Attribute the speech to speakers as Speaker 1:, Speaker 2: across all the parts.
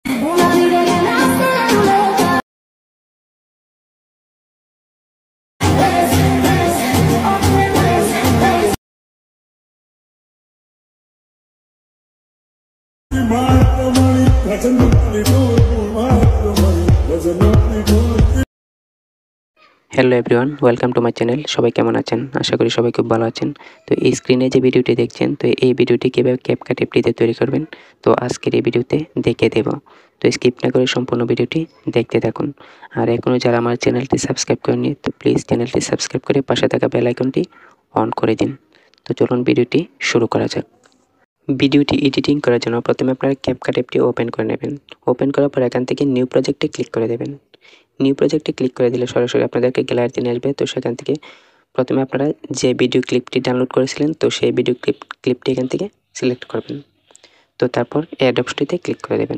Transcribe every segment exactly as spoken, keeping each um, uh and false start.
Speaker 1: Hello everyone, welcome to my channel. সবাই কেমন আছেন? আশা করি সবাই খুব ভালো আছেন। তো এই স্ক্রিনে যে ভিডিওটি দেখছেন, তো এই ভিডিওটি কীভাবে ক্যাপকাট অ্যাপটিতে তৈরি করবেন, তো আজকের এই ভিডিওতে দেখিয়ে দেব। তো স্কিপ না করে সম্পূর্ণ ভিডিওটি দেখতে থাকুন। আর এখনও যারা আমার চ্যানেলটি সাবস্ক্রাইব করেননি, তো প্লিজ চ্যানেলটি সাবস্ক্রাইব করে পাশে থাকা বেল আইকনটি অন করে দিন। তো চলুন ভিডিওটি শুরু করা যাক। ভিডিওটি এডিটিং করার জন্য প্রথমে আপনারা ক্যাপকাট অ্যাপটি ওপেন করে নেবেন। ওপেন করার পর এখান থেকে নিউ প্রজেক্টে ক্লিক করে দেবেন। নিউ প্রজেক্টে ক্লিক করে দিলে সরাসরি আপনাদেরকে গ্যালারিতে নিয়ে আসবে। তো সেখান থেকে প্রথমে আপনারা যে ভিডিও ক্লিপটি ডাউনলোড করেছিলেন, তো সেই ভিডিও ক্লিপ ক্লিপটি এখান থেকে সিলেক্ট করবেন। তো তারপর অ্যাড অপশনটিতে ক্লিক করে দেবেন।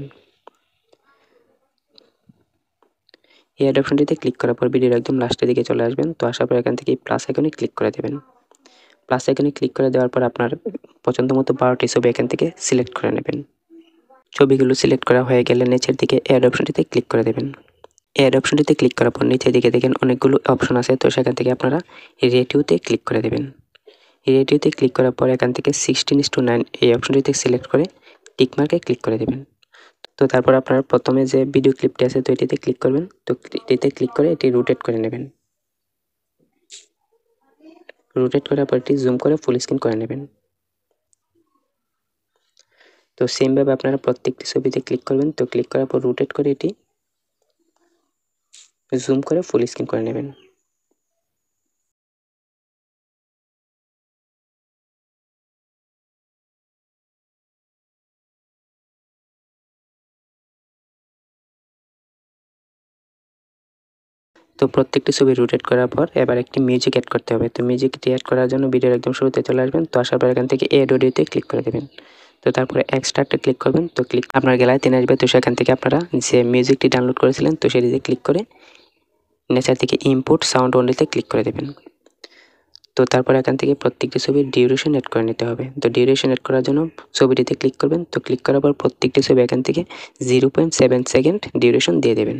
Speaker 1: এই অ্যাড অপশনটিতে ক্লিক করার পর ভিডিওর একদম লাস্টের দিকে চলে আসবেন। তো আসার পর এখান থেকে প্লাস আইকনে ক্লিক করে দেবেন। প্লাস আইকনে ক্লিক করে দেওয়ার পর আপনার পছন্দ মতো বারোটি ছবি এখান থেকে সিলেক্ট করে নেবেন। ছবিগুলো সিলেক্ট করা হয়ে গেলে নিচের দিকে অ্যাড অপশনটিতে ক্লিক করে দেবেন। অ্যাড অপশনটিতে ক্লিক করার পর নিচের দিকে দেখেন অনেকগুলো অপশন আছে। তো সেখান থেকে আপনারা রেটিওতে ক্লিক করে দেবেন। রেটিওতে ক্লিক করার পর এখান থেকে সিক্সটিন ইস টু নাইন এই অপশনটিতে সিলেক্ট করে টিকমার্কে ক্লিক করে দেবেন। তো তারপর আপনারা প্রথমে যে ভিডিও ক্লিপটি আছে, তো এটিতে ক্লিক করবেন। তো এটিতে ক্লিক করে এটি রোটেট করে নেবেন। রোটেট করার পর এটি জুম করে ফুল স্ক্রিন করে নেবেন। তো সেমভাবে আপনারা প্রত্যেকটি ছবিতে ক্লিক করবেন। তো ক্লিক করার পর রোটেট করে এটি জুম করে ফুল স্ক্রিন করে নেবেন। তো প্রত্যেকটি ছবি রোটেট করার পর এবার একটি মিউজিক অ্যাড করতে হবে। তো মিউজিকটি অ্যাড করার জন্য ভিডিওর একদম শুরুতে চলে আসবেন। তো আসার পর এখান থেকে এড অডিওতে ক্লিক করে দেবেন। তো তারপরে এক্সট্রাক্টে ক্লিক করবেন। তো ক্লিক আপনার গ্যালারিতে নিয়ে আসবে। তো সেখান থেকে আপনারা যে মিউজিকটি ডাউনলোড করেছিলেন, তো সেটিতে ক্লিক করে নেচার থেকে ইম্পোর্ট সাউন্ড অনলিতে ক্লিক করে দেবেন। তো তারপর এখান থেকে প্রত্যেকটি ছবির ডিউরেশন অ্যাড করে নিতে হবে। তো ডিউরেশন অ্যাড করার জন্য ছবিটিতে ক্লিক করবেন। তো ক্লিক করার পর প্রত্যেকটি ছবি এখান থেকে zero point seven second duration দিয়ে দেবেন।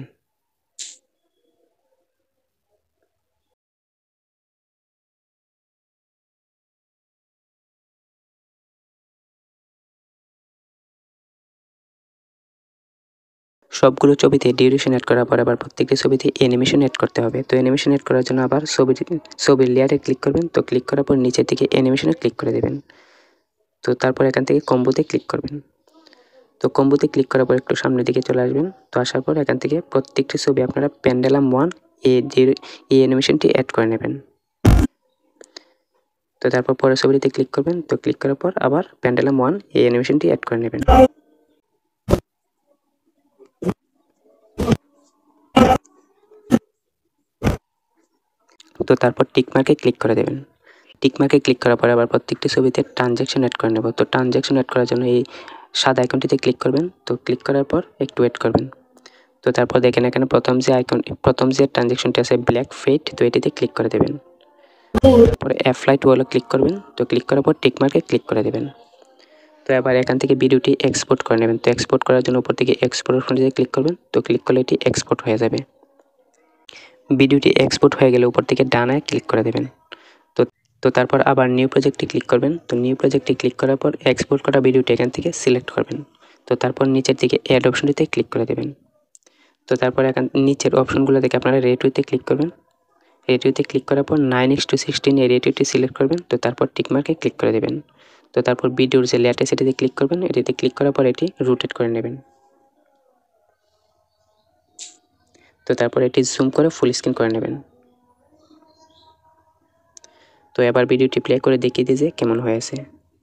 Speaker 1: সবগুলো ছবিতে ডিউরেশন অ্যাড করার পর আবার প্রত্যেকটি ছবিতে অ্যানিমেশন অ্যাড করতে হবে। তো অ্যানিমেশন অ্যাড করার জন্য আবার ছবিটি ছবির লেয়ারে ক্লিক করবেন। তো ক্লিক করার পর নিচের দিকে অ্যানিমেশনে ক্লিক করে দেবেন। তো তারপর এখান থেকে কম্বোতে ক্লিক করবেন। তো কম্বোতে ক্লিক করার পর একটু সামনের দিকে চলে আসবেন। তো আসার পর এখান থেকে প্রত্যেকটি ছবি আপনারা পেন্ডেলাম ওয়ান এই এই অ্যানিমেশনটি অ্যাড করে নেবেন। তো তারপর পরের ছবিটিতে ক্লিক করবেন। তো ক্লিক করার পর আবার পেন্ডেলাম ওয়ান এই অ্যানিমেশনটি অ্যাড করে নেবেন। তো তারপর টিকমার্কে ক্লিক করে দেবেন। টিকমার্কে ক্লিক করার পরে আবার প্রত্যেকটি ছবিতে ট্রানজ্যাকশন অ্যাড করে নেব। তো ট্রানজ্যাকশন অ্যাড করার জন্য এই সাদা আইকনটিতে ক্লিক করবেন। তো ক্লিক করার পর একটু ওয়েট করবেন। তো তারপর দেখেন এখানে প্রথম যে আইকন প্রথম যে ট্রানজ্যাকশনটি আছে ব্ল্যাক ফেড, তো এটিতে ক্লিক করে দেবেন। তারপরে অ্যাপ্লাই টু হলো ক্লিক করবেন। তো ক্লিক করার পর টিকমার্কে ক্লিক করে দেবেন। তো এবার এখান থেকে ভিডিওটি এক্সপোর্ট করে নেবেন। তো এক্সপোর্ট করার জন্য উপর থেকে এক্সপোর্ট অপশনটিতে ক্লিক করবেন। তো ক্লিক করলে এটি এক্সপোর্ট হয়ে যাবে। ভিডিওটি এক্সপোর্ট হয়ে গেলে উপর থেকে ডানায় ক্লিক করে দেবেন। তো তো তারপর আবার নিউ প্রজেক্টে ক্লিক করবেন। তো নিউ প্রজেক্টে ক্লিক করার পর এক্সপোর্ট করা ভিডিওটি এখান থেকে সিলেক্ট করবেন। তো তারপর নিচের দিকে অ্যাড অপশনটিতে ক্লিক করে দেবেন। তো তারপর এখান নিচের অপশনগুলো থেকে আপনারা রেটিওতে ক্লিক করবেন। রেটিওতে ক্লিক করার পর নাইন এক্স টু সিক্সটিন এই রেটিওটি সিলেক্ট করবেন। তো তারপর টিকমার্কে ক্লিক করে দেবেন। তো তারপর ভিডিওর যে লেয়ারটা সেটিতে ক্লিক করবেন। এটিতে ক্লিক করার পর এটি রোটেট করে নেবেন। তো তারপর এটি জুম করে ফুল স্ক্রিন করে নেবেন। তো এবার ভিডিওটি প্লে করে দেখিয়ে দিই যে কেমন হয়েছে।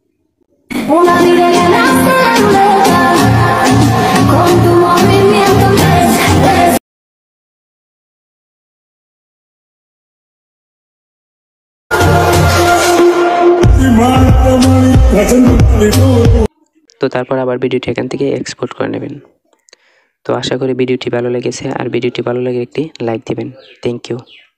Speaker 1: তো তারপর আবার ভিডিওটি এখান থেকে এক্সপোর্ট করে নেবেন। তো আশা করি ভিডিওটি ভালো লেগেছে, আর ভিডিওটি ভালো লাগে একটি লাইক দিবেন। Thank you.